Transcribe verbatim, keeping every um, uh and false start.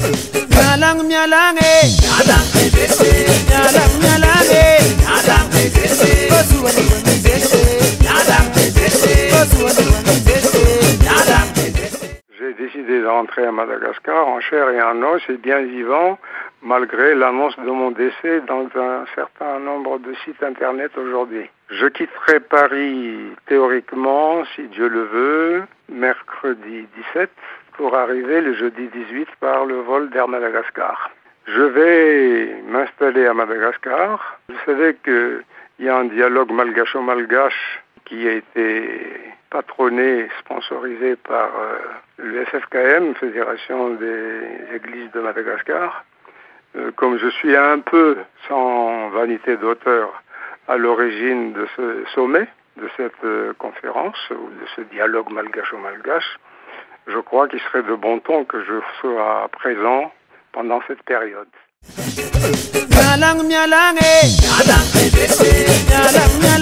Mialang mialang eh, mialang bebese, mialang mialang eh, mialang bebese, osuani bebese, mialang bebese, osuani bebese, mialang bebese. J'ai décidé de rentrer à Madagascar en chair et en os et bien vivant, malgré l'annonce de mon décès dans un certain nombre de sites internet aujourd'hui. Je quitterai Paris théoriquement, si Dieu le veut, mercredi dix-sept, pour arriver le jeudi dix-huit par le vol d'Air Madagascar. Je vais m'installer à Madagascar. Vous savez qu'il y a un dialogue malgacho-malgache qui a été patronné, sponsorisé par euh, le F F K M, Fédération des Églises de Madagascar. Euh, comme je suis un peu, sans vanité d'auteur, à l'origine de ce sommet, de cette euh, conférence, ou de ce dialogue malgacho-malgache, je crois qu'il serait de bon ton que je sois présent pendant cette période. Mialang mialang eh, mialang bebese, mialang mialang